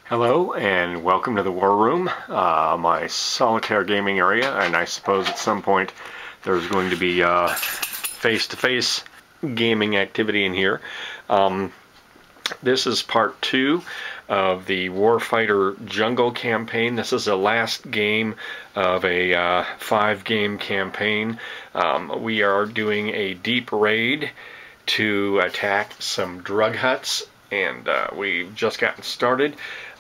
Hello and welcome to the War Room, my solitaire gaming area, and I suppose at some point there's going to be face-to-face gaming activity in here. This is part 2 of the Warfighter Jungle Campaign. This is the last game of a 5-game campaign. We are doing a deep raid to attack some drug huts, and we've just gotten started.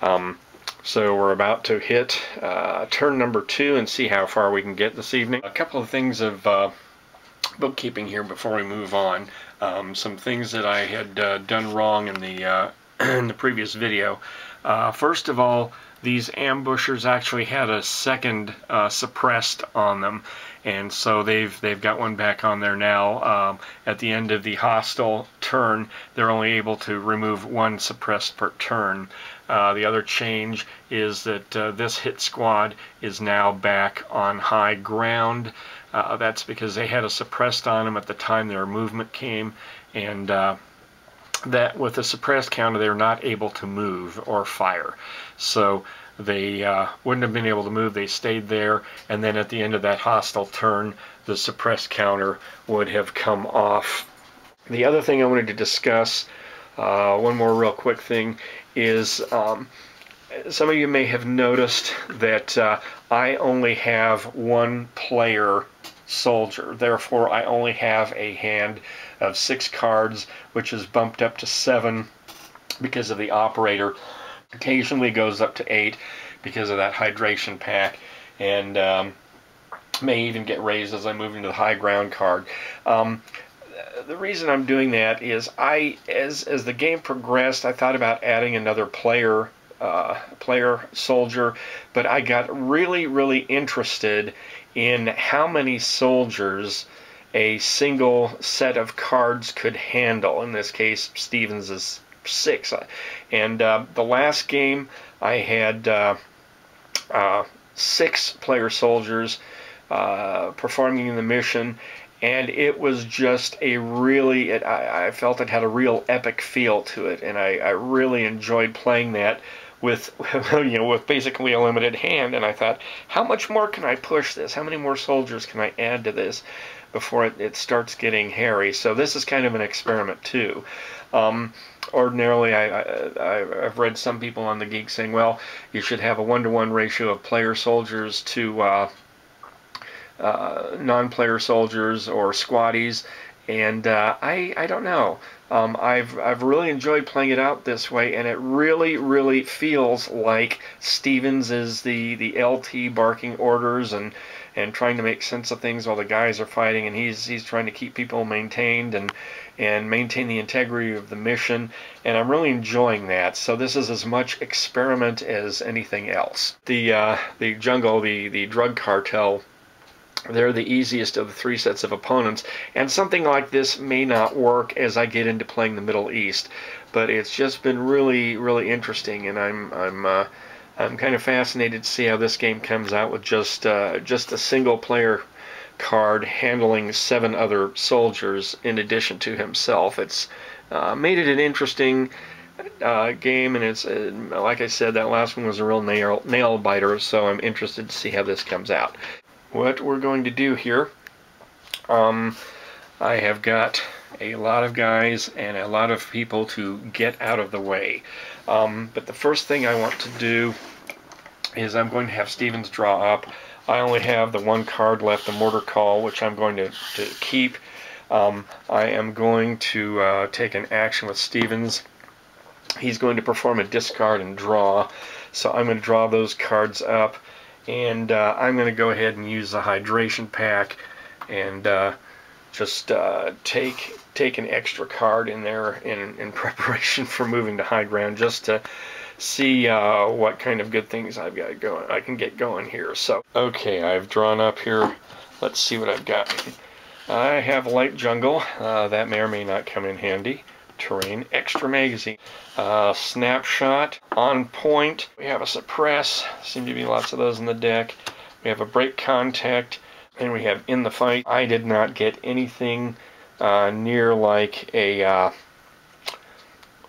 So we're about to hit turn number 2 and see how far we can get this evening. A couple of things of bookkeeping here before we move on. Some things that I had done wrong in the in the previous video. First of all, these ambushers actually had a second suppressed on them, and so they've got one back on there now. At the end of the hostile turn, they're only able to remove one suppressed per turn. The other change is that this hit squad is now back on high ground. That's because they had a suppressed on them at the time their movement came, and that with the suppressed counter they're not able to move or fire. So they wouldn't have been able to move, they stayed there, and then at the end of that hostile turn the suppressed counter would have come off. The other thing I wanted to discuss, one more real quick thing, is some of you may have noticed that I only have one player soldier. Therefore, I only have a hand of 6 cards, which is bumped up to 7 because of the operator. Occasionally goes up to 8 because of that hydration pack, and may even get raised as I move into the high ground card. The reason I'm doing that is as the game progressed, I thought about adding another player soldier, but I got really interested in how many soldiers a single set of cards could handle. In this case, Stevens is 6, and the last game I had 6 player soldiers performing in the mission, and it was just a really, I felt it had a real epic feel to it, and I really enjoyed playing that with with basically a limited hand. And I thought, how much more can I push this? How many more soldiers can I add to this before it starts getting hairy? So this is kind of an experiment too. Ordinarily, I've read some people on the Geek saying, well, you should have a 1-to-1 ratio of player soldiers to non-player soldiers or squaddies, and I don't know. I've really enjoyed playing it out this way, and it really feels like Stevens is the LT barking orders and trying to make sense of things while the guys are fighting, and he's trying to keep people maintained and maintain the integrity of the mission, and I'm really enjoying that. So this is as much experiment as anything else. The jungle, the drug cartel, they're the easiest of the 3 sets of opponents, and something like this may not work as I get into playing the Middle East, but it's just been really interesting, and I'm kind of fascinated to see how this game comes out with just a single player card handling 7 other soldiers in addition to himself. It's made it an interesting game, and it's like I said, that last one was a real nail biter, so I'm interested to see how this comes out. What we're going to do here, I have got a lot of guys and a lot of people to get out of the way. But the first thing I want to do is I'm going to have Stevens draw up. I only have the 1 card left, the mortar call, which I'm going to keep. I am going to take an action with Stevens. He's going to perform a discard and draw, so I'm going to draw those cards up. And I'm going to go ahead and use the hydration pack and just take an extra card in there in preparation for moving to high ground, just to see what kind of good things I've got going. I can get going here. So okay, I've drawn up here. Let's see what I've got. I have light jungle. That may or may not come in handy. Terrain, extra magazine, snapshot, on point. We have a suppress, seem to be lots of those in the deck. We have a break contact, and we have in the fight. I did not get anything near like a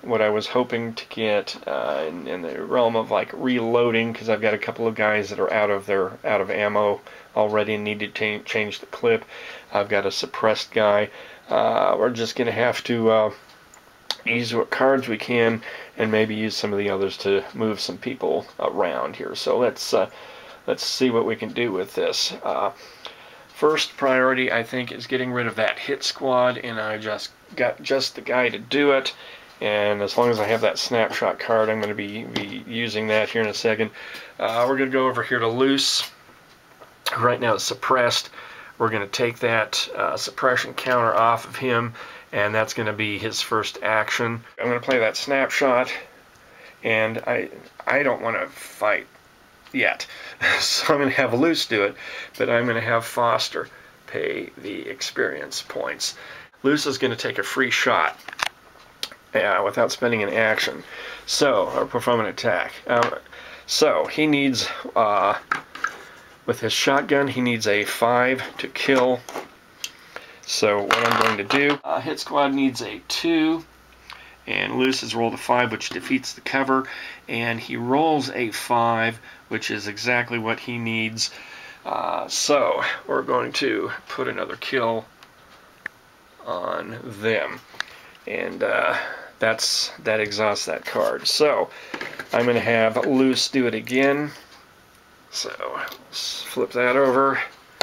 what I was hoping to get in the realm of like reloading, because I've got a couple of guys that are out of ammo already and need to change the clip. I've got a suppressed guy. We're just going to have to use what cards we can and maybe use some of the others to move some people around here. So let's see what we can do with this. First priority, I think, is getting rid of that hit squad, and I just got the guy to do it. And as long as I have that snapshot card, I'm going to be using that here in a second. We're going to go over here to loose. Right now it's suppressed. We're going to take that suppression counter off of him, and that's going to be his first action. I'm going to play that snapshot, and I don't want to fight yet. So I'm going to have Loose do it, but I'm going to have Foster pay the experience points. Loose is going to take a free shot without spending an action, or perform an attack. So he needs, with his shotgun, he needs a 5 to kill. So what I'm going to do, hit squad needs a 2, and Loose has rolled a 5, which defeats the cover, and he rolls a 5, which is exactly what he needs. So we're going to put another kill on them, and that exhausts that card. So I'm going to have Loose do it again. So let's flip that over.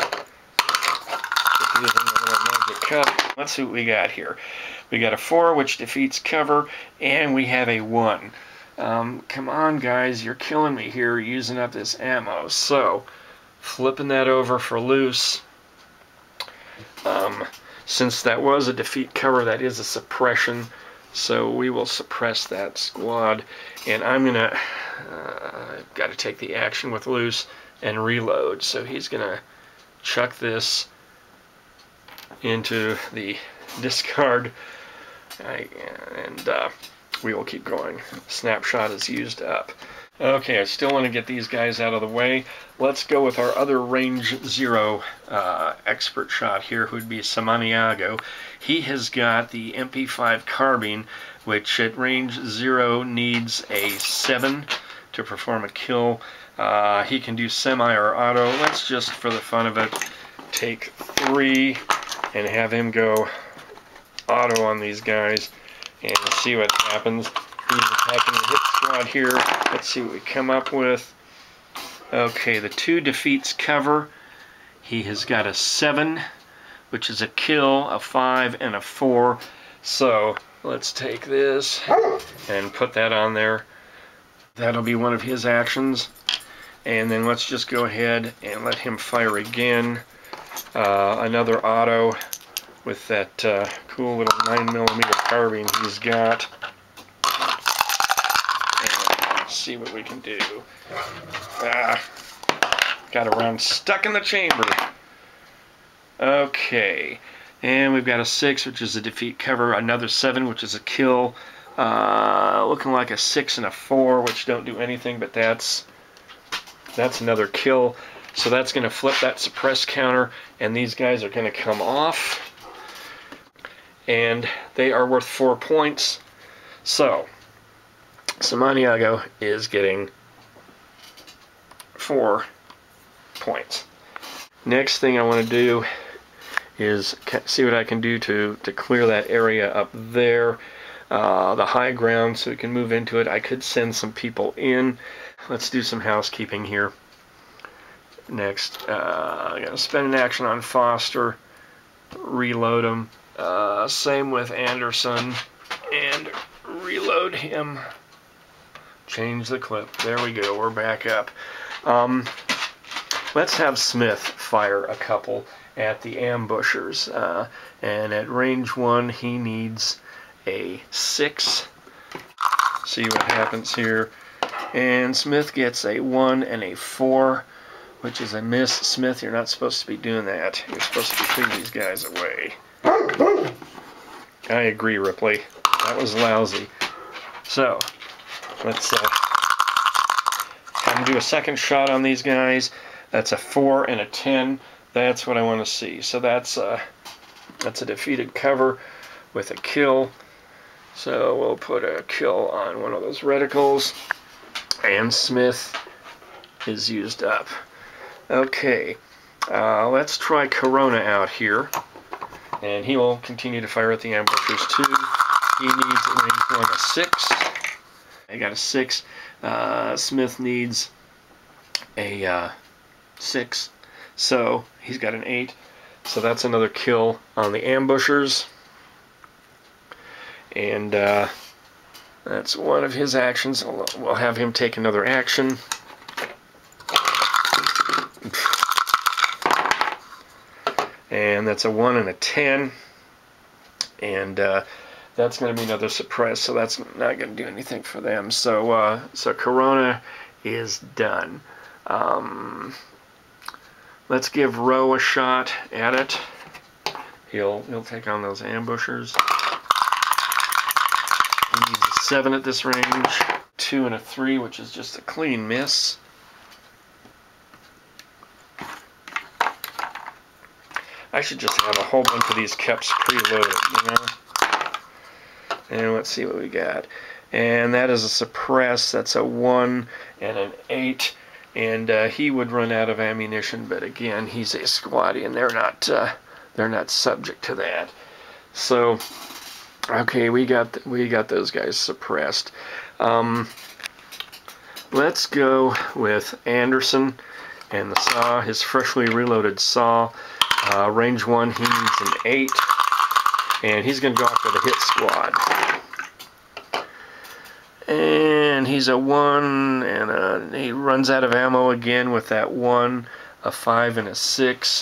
Using a little magic cup. Let's see what we got here. We got a 4, which defeats cover, and we have a 1. Come on, guys, you're killing me here using up this ammo. So flipping that over for Loose. Since that was a defeat cover, that is a suppression, so we will suppress that squad, and I'm gonna got to take the action with Loose and reload. So he's gonna chuck this into the discard, and we will keep going. Snapshot is used up. Okay, I still want to get these guys out of the way. Let's go with our other range 0 expert shot here, who'd be Samaniago. He has got the MP5 carbine, which at range 0 needs a 7 to perform a kill. He can do semi or auto. Let's just, for the fun of it, take 3 and have him go auto on these guys and see what happens. He's attacking the hit squad here. Let's see what we come up with. Okay, the 2 defeats cover. He has got a 7, which is a kill, a 5, and a 4. So let's take this and put that on there. That'll be one of his actions. And then let's just go ahead and let him fire again. Another auto with that cool little 9mm carbine he's got. See what we can do. Got a round stuck in the chamber. Okay, and we've got a 6, which is a defeat cover, another 7, which is a kill, looking like a 6 and a 4, which don't do anything, but that's another kill. So that's going to flip that suppress counter, and these guys are going to come off, and they are worth 4 points. So Samaniago is getting 4 points. Next thing I want to do is see what I can do to clear that area up there, the high ground, so we can move into it. I could send some people in. Let's do some housekeeping here. Next, I gotta spend an action on Foster, reload him. Same with Anderson, and reload him. Change the clip. There we go. We're back up. Let's have Smith fire a couple at the ambushers. And at range 1, he needs a 6. See what happens here. And Smith gets a 1 and a 4, which is a miss. Smith, you're not supposed to be doing that. You're supposed to be putting these guys away. I agree, Ripley. That was lousy. So let's have him do a second shot on these guys. That's a 4 and a 10. That's what I want to see. So that's a defeated cover with a kill. So we'll put a kill on one of those reticles. And Smith is used up. Okay, let's try Corona out here. And he will continue to fire at the ambushers too. He needs at range 1 a 6. I got a 6. Smith needs a 6. So he's got an 8. So that's another kill on the ambushers. And that's one of his actions. We'll have him take another action. And that's a 1 and a 10. And that's going to be another suppress, so that's not going to do anything for them. So so Corona is done. Let's give Rowe a shot at it. He'll take on those ambushers. He needs a 7 at this range. 2 and a 3, which is just a clean miss. I should just have a whole bunch of these keps preloaded, you know? And let's see what we got. And that is a suppress. That's a 1 and an 8. And he would run out of ammunition, but again, he's a squatty, and they're not subject to that. So, okay, we got those guys suppressed. Let's go with Anderson and the saw, his freshly reloaded saw. Range 1, he needs an 8, and he's going to go after the hit squad. And he's a 1, and he runs out of ammo again with that 1, a 5, and a 6.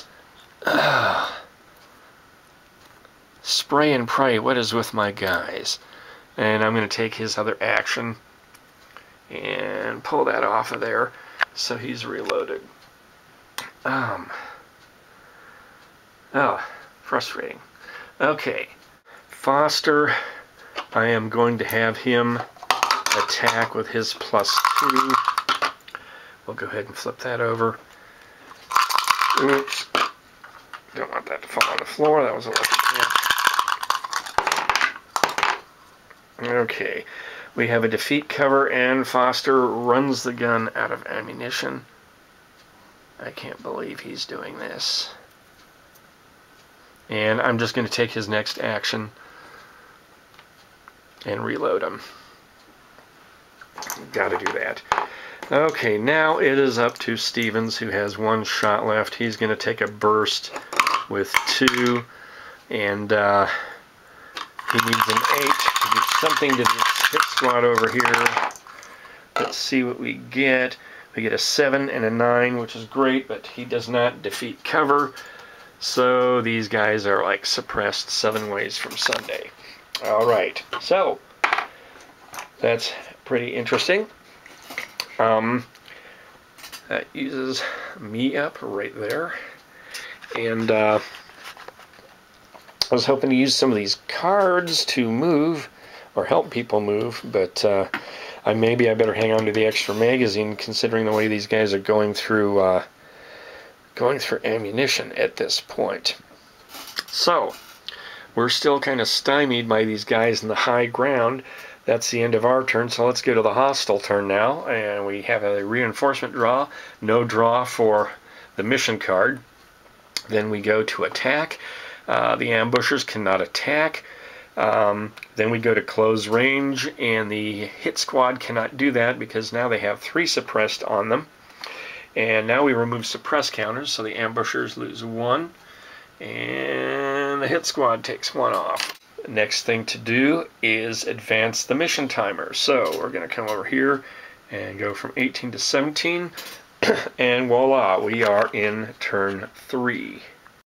Spray and pray, what is with my guys? And I'm going to take his other action and pull that off of there, so he's reloaded. Oh, frustrating. Okay, Foster, I am going to have him attack with his +2. We'll go ahead and flip that over. Oops. Don't want that to fall on the floor. That was a lucky catch. Okay, we have a defeat cover, and Foster runs the gun out of ammunition. I can't believe he's doing this. And I'm just going to take his next action and reload him. Got to do that. Okay, now it is up to Stevens, who has 1 shot left. He's going to take a burst with 2, and he needs an 8 to do something to this hit squad over here. Let's see what we get. We get a 7 and a 9, which is great, but he does not defeat cover. So these guys are like suppressed 7 ways from Sunday. Alright, so that's pretty interesting. That uses me up right there. And I was hoping to use some of these cards to move or help people move, but maybe I better hang on to the extra magazine, considering the way these guys are going through ammunition at this point. So we're still kind of stymied by these guys in the high ground. That's the end of our turn, so let's go to the hostile turn now. And we have a reinforcement draw, no draw for the mission card. Then we go to attack. The ambushers cannot attack. Then we go to close range, and the hit squad cannot do that because now they have 3 suppressed on them. And now we remove suppress counters, so the ambushers lose 1, and the hit squad takes 1 off. The next thing to do is advance the mission timer. So we're going to come over here and go from 18 to 17, and voila, we are in turn 3.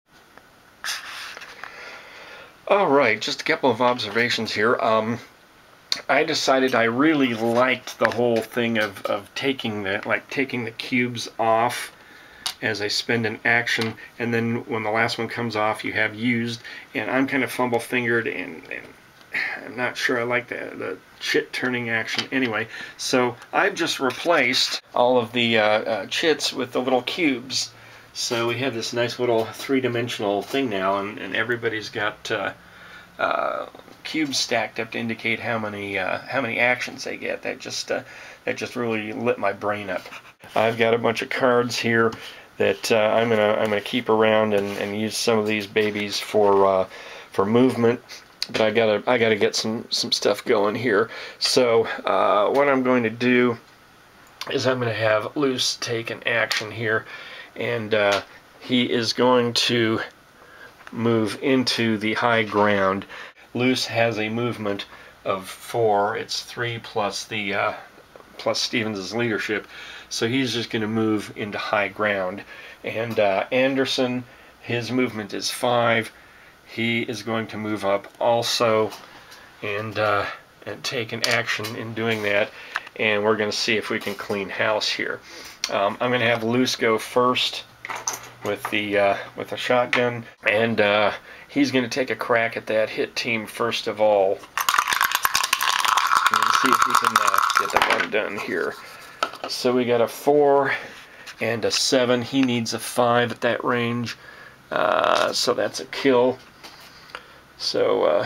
Alright, just a couple of observations here. I decided I really liked the whole thing of taking the cubes off as I spend an action, and then when the last one comes off you have used, and I'm kind of fumble-fingered, and I'm not sure I like the chit turning action anyway, so I've just replaced all of the chits with the little cubes. So we have this nice little 3-dimensional thing now, and everybody's got cubes stacked up to indicate how many actions they get. That just really lit my brain up. I've got a bunch of cards here that I'm gonna keep around and use some of these babies for movement. But I gotta get some stuff going here. So what I'm going to do is I'm going to have Luce take an action here, and he is going to move into the high ground. Luce has a movement of 4. It's 3 plus the plus Stevens' leadership, so he's just going to move into high ground. And Anderson, his movement is 5. He is going to move up also, and take an action in doing that. And we're going to see if we can clean house here. I'm going to have Luce go first with the shotgun, and he's going to take a crack at that hit team first of all, and see if he can get that one done here. So we got a 4 and a 7. He needs a 5 at that range, so that's a kill. So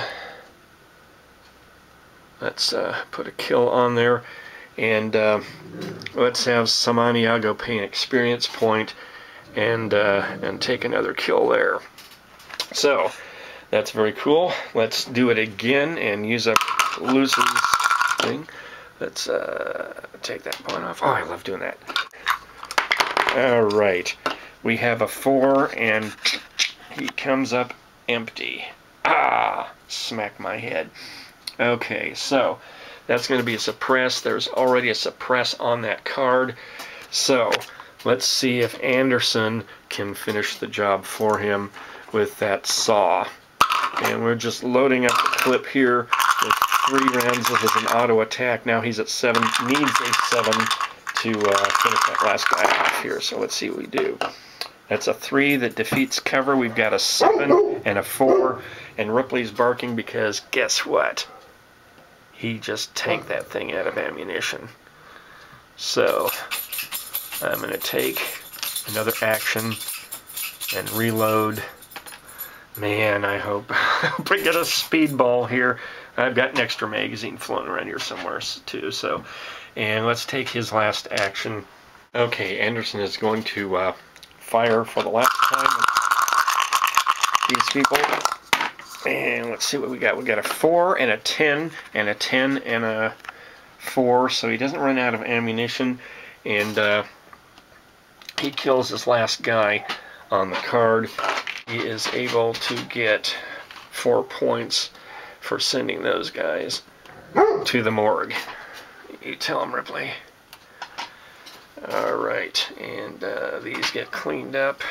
let's put a kill on there. And let's have Samaniago pay an experience point and take another kill there. So that's very cool. Let's do it again and use up Luce's thing. Let's take that point off. Oh, I love doing that. All right, we have a 4, and he comes up empty. Ah, smack my head. Okay, so that's going to be a suppress. There's already a suppress on that card. So let's see if Anderson can finish the job for him with that saw. And we're just loading up the clip here with 3 rounds of an auto attack. Now he's at 7, needs a 7 to finish that last guy off here. So let's see what we do. That's a 3 that defeats cover. We've got a 7 and a 4. And Ripley's barking because guess what? He just tanked that thing out of ammunition. So I'm going to take another action and reload. Man, I hope I get a speedball here. I've got an extra magazine floating around here somewhere too. So, and let's take his last action. Okay, Anderson is going to fire for the last time. These people. And let's see what we got. We got a 4 and a 10 and a 10 and a 4, so he doesn't run out of ammunition, and he kills his last guy on the card. He is able to get 4 points for sending those guys to the morgue. You tell him, Ripley. All right, and these get cleaned up.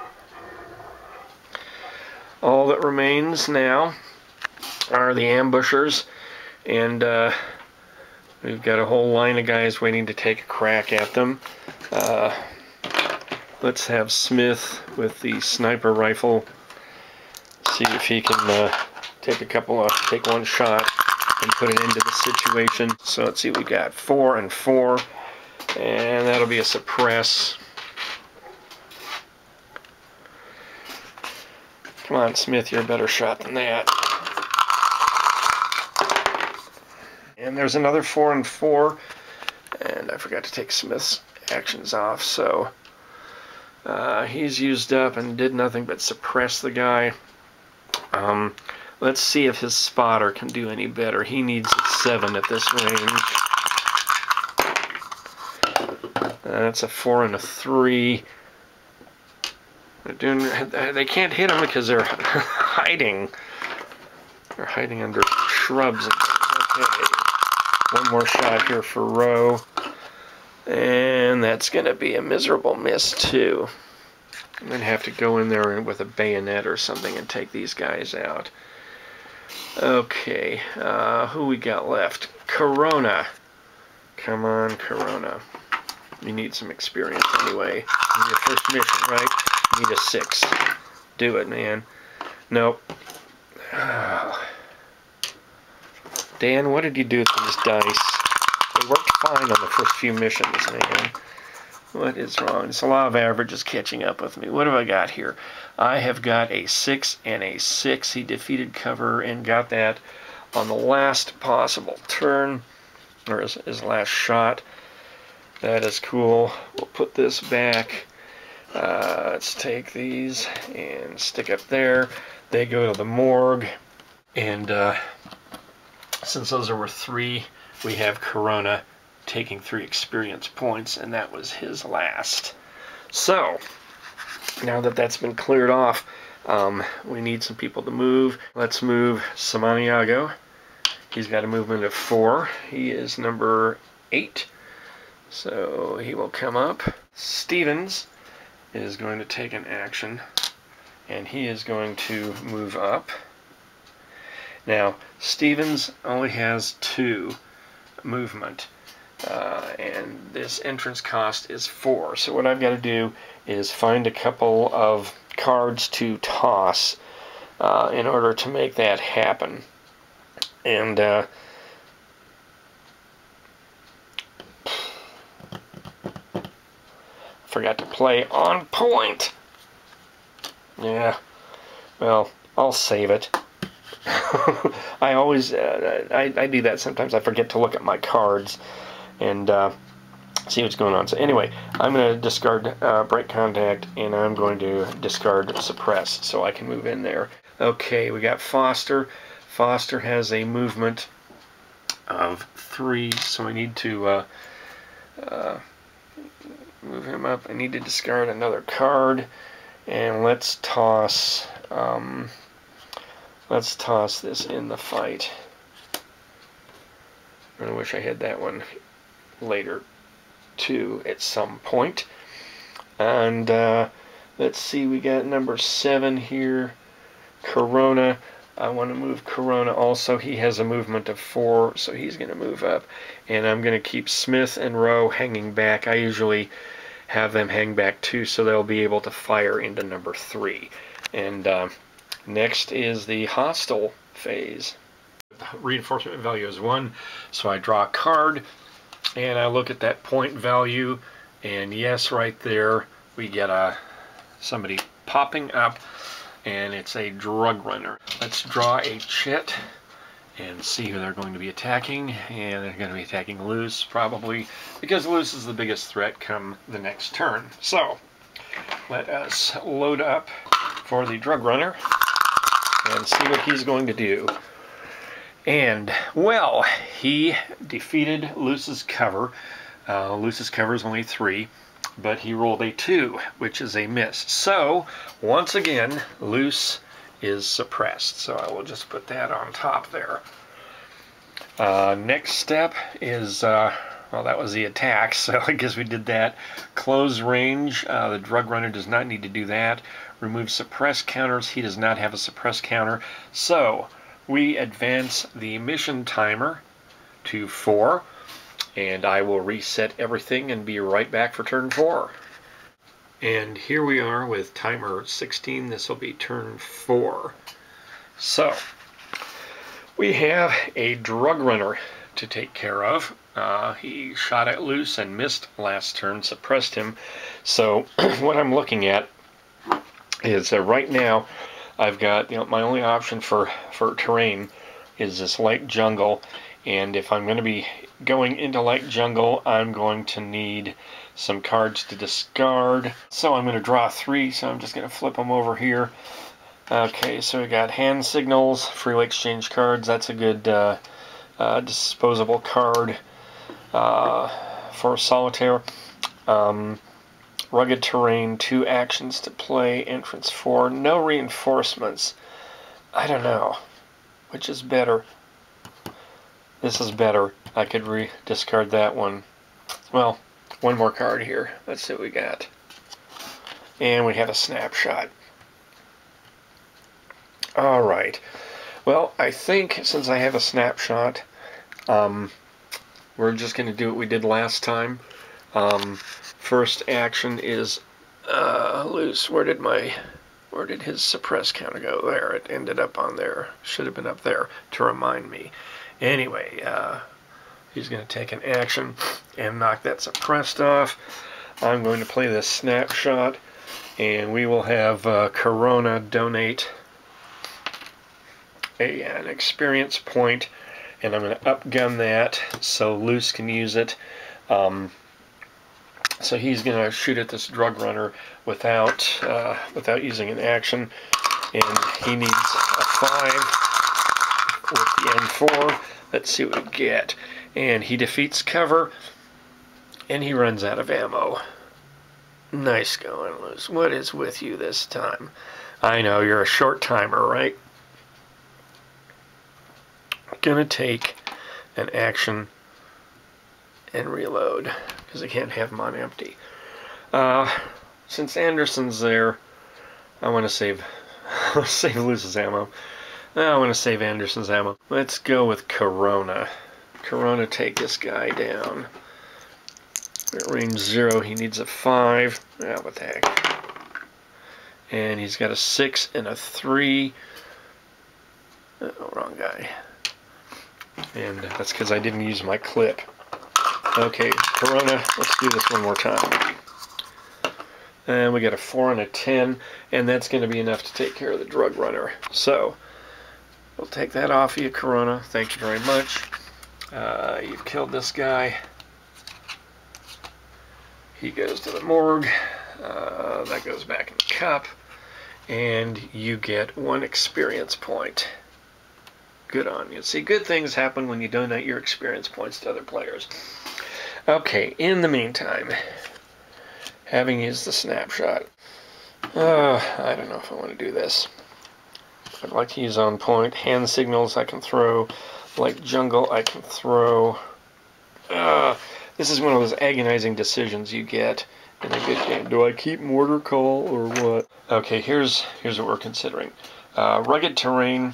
All that remains now are the ambushers, and we've got a whole line of guys waiting to take a crack at them. Let's have Smith with the sniper rifle see if he can take one shot and put an end to the situation. So let's see, we got 4 and 4, and that'll be a suppress. Come on, Smith, you're a better shot than that. And there's another 4 and 4, and I forgot to take Smith's actions off, so he's used up and did nothing but suppress the guy. Let's see if his spotter can do any better. He needs a 7 at this range. That's a 4 and a 3. They can't hit him because they're hiding. They're hiding under shrubs and things. Okay. One more shot here for Rowe. And that's going to be a miserable miss, too. I'm going to have to go in there with a bayonet or something and take these guys out. Okay. Who we got left? Corona. Come on, Corona. You need some experience anyway. You need a first mission, right? You need a 6. Do it, man. Nope. Oh. Dan, what did you do with these dice? They worked fine on the first few missions, man. What is wrong? This law of averages catching up with me. What have I got here? I have got a 6 and a 6. He defeated cover and got that on the last possible turn, or his last shot. That is cool. We'll put this back. Let's take these and stick up there. They go to the morgue. And since those are worth 3, we have Corona taking 3 experience points, and that was his last. So, now that that's been cleared off, we need some people to move. Let's move Samaniago. He's got a movement of 4. He is number 8. So he will come up. Stevens is going to take an action, and he is going to move up. Now, Stevens only has 2 movement, and this entrance cost is 4. So what I've got to do is find a couple of cards to toss in order to make that happen. And forgot to play on point. Yeah, well, I'll save it. I always, I do that sometimes. I forget to look at my cards and see what's going on. So anyway, I'm going to discard Break Contact, and I'm going to discard Suppress so I can move in there. Okay, we got Foster. Foster has a movement of 3, so I need to move him up. I need to discard another card, and let's toss this in the fight. I wish I had that one later too at some point. And let's see, we got number 7 here, Corona. I want to move Corona also. He has a movement of 4, so he's going to move up. And I'm going to keep Smith and Rowe hanging back. I usually have them hang back too, so they'll be able to fire into number 3. And next is the hostile phase. Reinforcement value is 1, so I draw a card, and I look at that point value, and yes, right there, we get somebody popping up, and it's a drug runner. Let's draw a chit and see who they're going to be attacking, and they're going to be attacking Luce, probably, because Luce is the biggest threat come the next turn. So, let us load up for the drug runner and see what he's going to do. And, well, he defeated Luce's cover. Luce's cover is only 3, but he rolled a 2, which is a miss. So, once again, Luce is suppressed. So I will just put that on top there. Next step is, well, that was the attack, so I guess we did that. Close range, the drug runner does not need to do that. Remove suppress counters, he does not have a suppress counter. So, we advance the mission timer to 4, and I will reset everything and be right back for turn 4. And here we are with timer 16. This will be turn 4. So, we have a drug runner to take care of. He shot at Luce and missed last turn, suppressed him. So, what I'm looking at is right now I've got, my only option for terrain is this light jungle, and if I'm going to be going into light jungle, I'm going to need some cards to discard. So I'm going to draw 3, so I'm just going to flip them over here. Okay, so we got hand signals, freely exchange cards. That's a good disposable card for solitaire. Rugged terrain, 2 actions to play, entrance 4, no reinforcements. I don't know. Which is better? This is better. I could discard that one. Well, one more card here. Let's see what we got. And we have a snapshot. Alright. Well, I think since I have a snapshot, we're just going to do what we did last time. First action is Luce. Where did his suppress counter go? There, it ended up on there. Should have been up there to remind me. Anyway, he's going to take an action and knock that suppressed off. I'm going to play this snapshot, and we will have Corona donate an experience point, and I'm going to upgun that so Luce can use it. So he's going to shoot at this drug runner without using an action, and he needs a 5 with the M4. Let's see what we get. And he defeats cover, and he runs out of ammo. Nice going, Luce. What is with you this time? I know, you're a short timer, right? Gonna take an action and reload, because I can't have them on empty. Since Anderson's there, I want to save Luce's ammo. I want to save Anderson's ammo. Let's go with Corona. Corona, take this guy down. At range 0, he needs a 5. Ah, what the heck. And he's got a 6 and a 3. Oh, wrong guy. And that's because I didn't use my clip. Okay, Corona, let's do this one more time. And we got a 4 and a 10, and that's going to be enough to take care of the drug runner. So, we'll take that off of you, Corona. Thank you very much. You've killed this guy. He goes to the morgue. That goes back in the cup. And you get 1 experience point. Good on you. See, good things happen when you donate your experience points to other players. Okay, in the meantime, having used the snapshot, I don't know if I want to do this. I'd like to use on point. Hand signals I can throw. Like jungle I can throw. This is one of those agonizing decisions you get in a good game. Do I keep mortar call or what? Okay, here's what we're considering. Rugged terrain.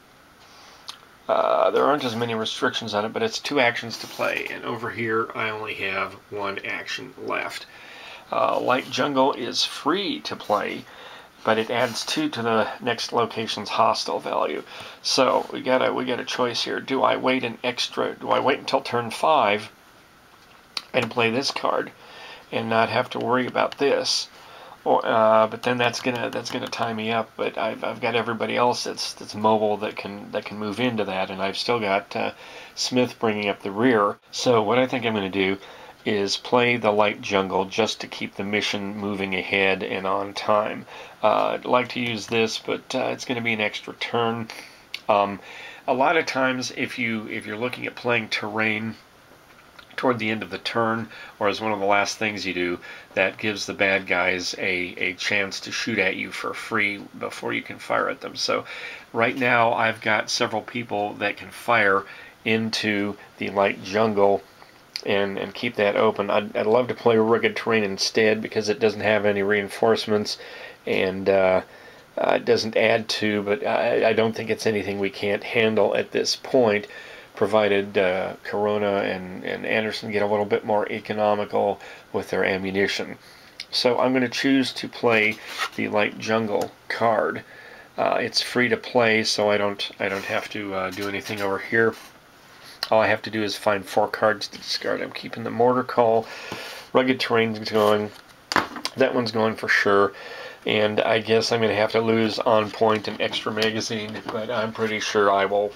There aren't as many restrictions on it, but it's 2 actions to play, and over here I only have 1 action left. Light jungle is free to play, but it adds 2 to the next location's hostile value. So we got a choice here. Do I wait until turn 5 and play this card and not have to worry about this? Or, but then that's gonna tie me up. But I've got everybody else that's mobile that can move into that, and I've still got Smith bringing up the rear. So what I think I'm going to do is play the light jungle just to keep the mission moving ahead and on time. I'd like to use this, but it's going to be an extra turn. A lot of times, if you're looking at playing terrain toward the end of the turn, or as one of the last things you do, that gives the bad guys a chance to shoot at you for free before you can fire at them. So right now I've got several people that can fire into the light jungle and keep that open. I'd love to play rugged terrain instead, because it doesn't have any reinforcements and it doesn't add to, but I don't think it's anything we can't handle at this point, provided Corona and Anderson get a little bit more economical with their ammunition. So I'm going to choose to play the light jungle card. It's free to play, so I don't have to do anything over here. All I have to do is find 4 cards to discard. I'm keeping the mortar call. Rugged terrain's going. That one's going for sure. And I guess I'm going to have to lose on point and extra magazine, but I'm pretty sure I will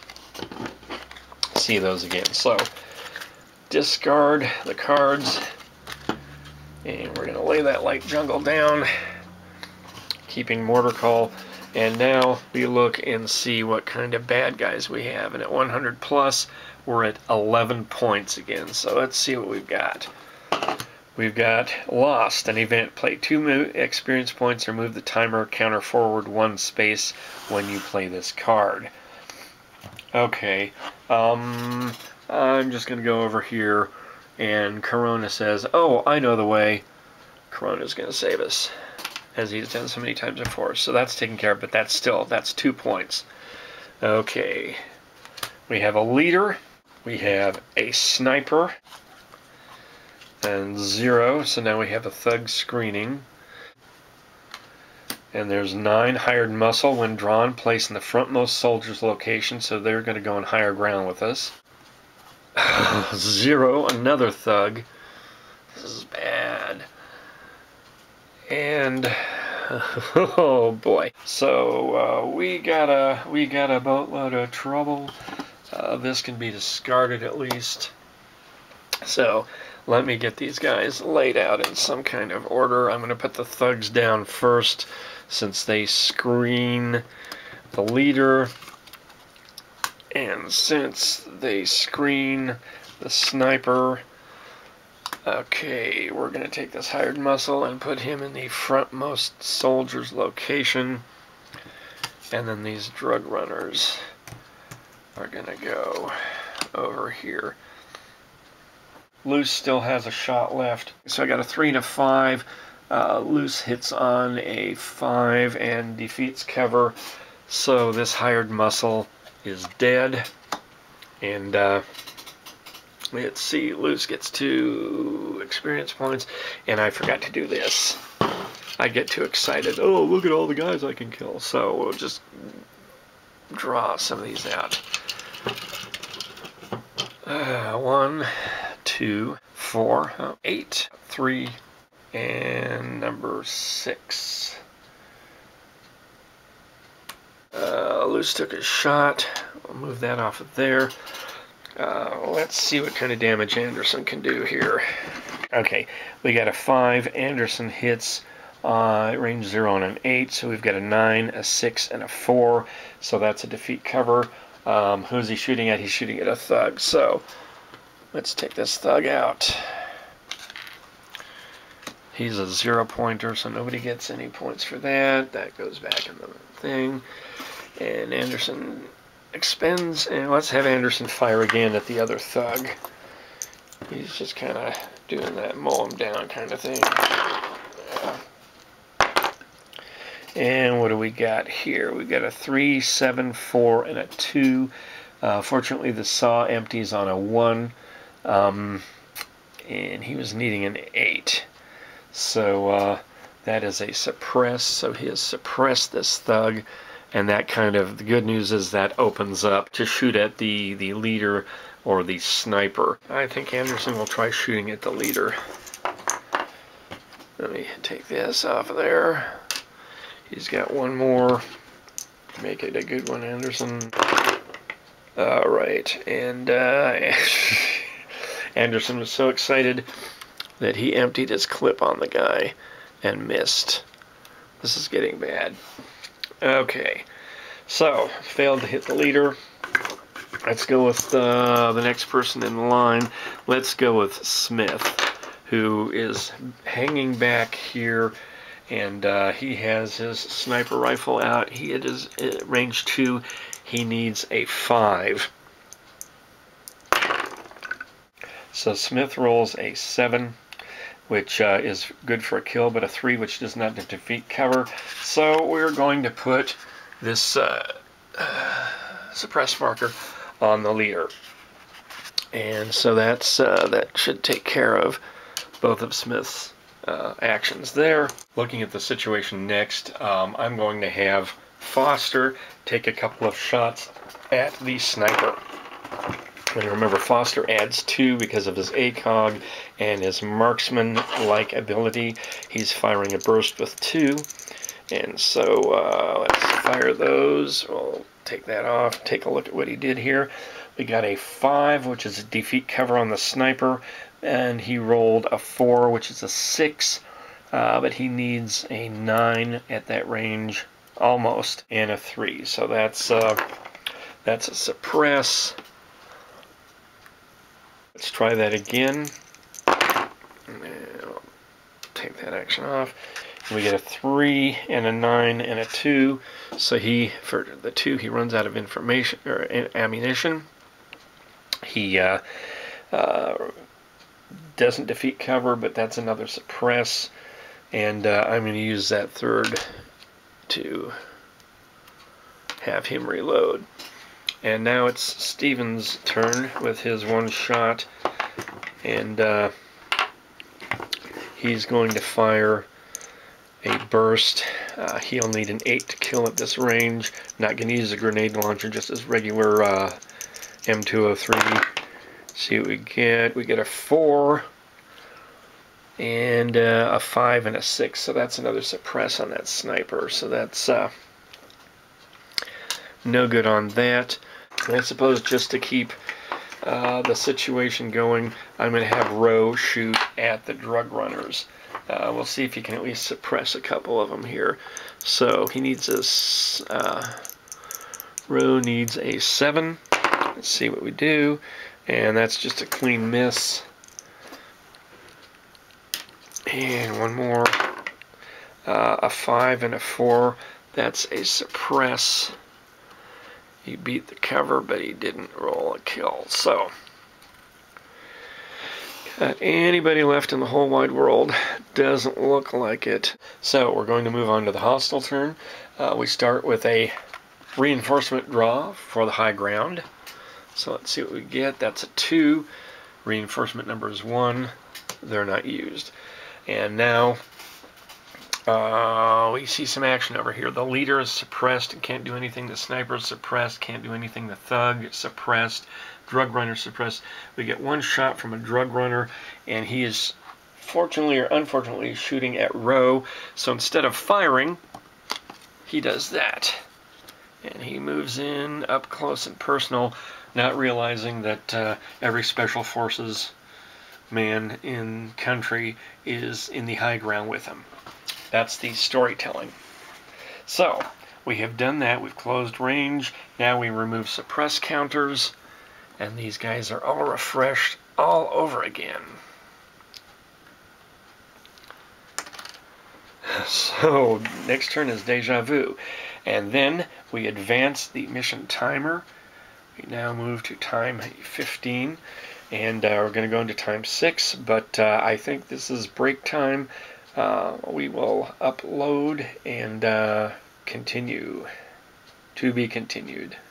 see those again. So discard the cards, and we're going to lay that light jungle down, keeping mortar call. And now we look and see what kind of bad guys we have. And at 100 plus, we're at 11 points again. So let's see what we've got. We've got lost an event. Play 2 experience points or move the timer counter forward 1 space when you play this card. Okay, I'm just going to go over here, and Corona says, oh, I know the way. Corona's going to save us, as he's done so many times before. So that's taken care of, but that's 2 points. Okay, we have a leader, we have a sniper, and 0, so now we have a thug screening. And there's 9 hired muscle. When drawn, place in the frontmost soldier's location, so they're going to go on higher ground with us. 0, another thug. This is bad. And oh boy, so we got a boatload of trouble. This can be discarded at least. So let me get these guys laid out in some kind of order. I'm going to put the thugs down first, since they screen the leader, and since they screen the sniper. Okay, we're going to take this hired muscle and put him in the frontmost soldier's location, and then these drug runners are going to go over here. Loose still has a shot left, so I got a 3 and a 5. Loose hits on a 5 and defeats cover, so this hired muscle is dead. And let's see, Loose gets 2 experience points, and I forgot to do this. I get too excited. Oh, look at all the guys I can kill. So we'll just draw some of these out. 1, 2, 4, 8, 3, and number 6. Loose took a shot. We'll move that off of there. Let's see what kind of damage Anderson can do here. Okay, we got a 5. Anderson hits range 0 and an 8, so we've got a 9, a 6, and a 4. So that's a defeat cover. Who's he shooting at? He's shooting at a thug. So let's take this thug out. He's a 0-pointer, so nobody gets any points for that. That goes back in the thing. And Anderson expends, and let's have Anderson fire again at the other thug. He's just kind of doing that mow him down kind of thing. Yeah. And what do we got here? We got a 3, 7, 4, and a 2. Fortunately, the saw empties on a 1, and he was needing an 8. So that is a suppress. So he has suppressed this thug. And that kind of, the good news is that opens up to shoot at the leader or the sniper. I think Anderson will try shooting at the leader. Let me take this off of there. He's got one more. Make it a good one, Anderson. Alright, and Anderson was so excited that he emptied his clip on the guy and missed. This is getting bad. Okay, so failed to hit the leader. Let's go with the next person in line. Let's go with Smith, who is hanging back here, and he has his sniper rifle out. He at his range 2. He needs a 5. So Smith rolls a 7. Which is good for a kill, but a 3, which does not defeat cover. So we're going to put this suppress marker on the leader. And so that's that should take care of both of Smith's actions there. Looking at the situation next, I'm going to have Foster take a couple of shots at the sniper. And remember, Foster adds 2 because of his ACOG and his marksman-like ability. He's firing a burst with 2. And so let's fire those. We'll take that off. Take a look at what he did here. We got a 5, which is a defeat cover on the sniper. And he rolled a 4, which is a 6. But he needs a 9 at that range, almost, and a 3. So that's a suppress. Let's try that again. I'll take that action off. And we get a 3 and a 9 and a 2. So for the 2, he runs out of information or ammunition. He doesn't defeat cover, but that's another suppress. And I'm going to use that 3rd to have him reload. And now it's Steven's turn with his 1 shot, and he's going to fire a burst. He'll need an 8 to kill at this range. Not going to use a grenade launcher, just as regular M203. See what we get. We get a 4, and a 5 and a 6. So that's another suppress on that sniper. So that's no good on that. And I suppose just to keep the situation going, I'm going to have Roe shoot at the drug runners. We'll see if he can at least suppress a couple of them here. So he needs a Roe needs a 7. Let's see what we do, and that's just a clean miss. And one more, a 5 and a 4. That's a suppress. He beat the cover, but he didn't roll a kill. So, got anybody left in the whole wide world? Doesn't look like it. So we're going to move on to the hostile turn. We start with a reinforcement draw for the high ground. So let's see what we get. That's a 2. Reinforcement number is 1. They're not used. And now we see some action over here. The leader is suppressed and can't do anything. The sniper is suppressed, can't do anything. The thug is suppressed. Drug runner suppressed. We get one shot from a drug runner, and he is fortunately or unfortunately shooting at Roe. So instead of firing, he does that. And he moves in up close and personal, not realizing that every special forces man in country is in the high ground with him. That's the storytelling. So we have done that. We've closed range. Now we remove suppress counters, and these guys are all refreshed all over again. So next turn is deja vu, and then we advance the mission timer. We now move to time 15, and we're going to go into time 6, but I think this is break time. We will upload and continue. To be continued.